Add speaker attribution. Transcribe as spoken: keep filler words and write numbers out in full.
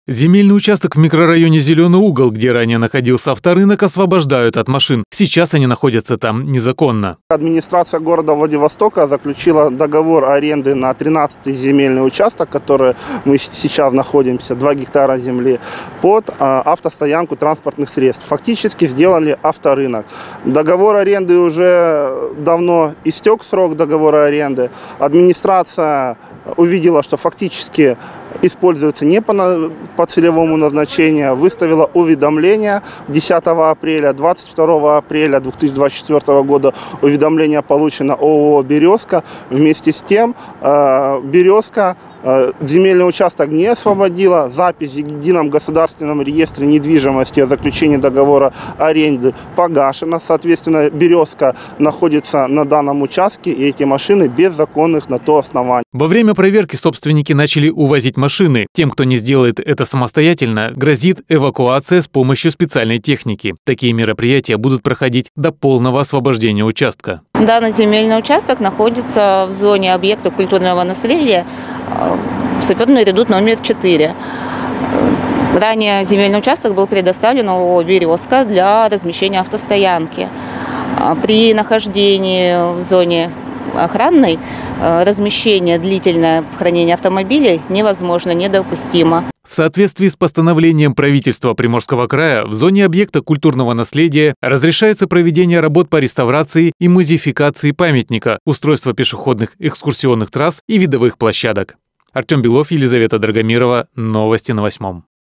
Speaker 1: Земельный участок в микрорайоне Зеленый угол, где ранее находился авторынок, освобождают от машин. Сейчас они находятся там незаконно.
Speaker 2: Администрация города Владивостока заключила договор аренды на тринадцатый земельный участок, который мы сейчас находимся, два гектара земли, под автостоянку транспортных средств. Фактически сделали авторынок. Договор аренды уже давно истек, срок договора аренды. Администрация увидела, что фактически используется не по, по целевому назначению, выставила уведомление десятого апреля, двадцать второго апреля две тысячи двадцать четвёртого года уведомление получено ООО «Березка». Вместе с тем э, «Березка» э, земельный участок не освободила, запись в Едином государственном реестре недвижимости о заключении договора аренды погашена. Соответственно, «Березка» находится на данном участке, и эти машины без законных на то оснований.
Speaker 1: Во время проверки собственники начали увозить машины. Тем, кто не сделает это самостоятельно, грозит эвакуация с помощью специальной техники. Такие мероприятия будут проходить до полного освобождения участка.
Speaker 3: Данный земельный участок находится в зоне объекта культурного наследия в саперный редут номер четыре. Ранее земельный участок был предоставлен ООО «Березка» для размещения автостоянки. При нахождении в зоне охранной размещение, длительное хранение автомобилей невозможно, недопустимо.
Speaker 1: В соответствии с постановлением правительства Приморского края в зоне объекта культурного наследия разрешается проведение работ по реставрации и музеификации памятника, устройство пешеходных экскурсионных трасс и видовых площадок. Артем Белов, Елизавета Драгомирова. Новости на восьмом.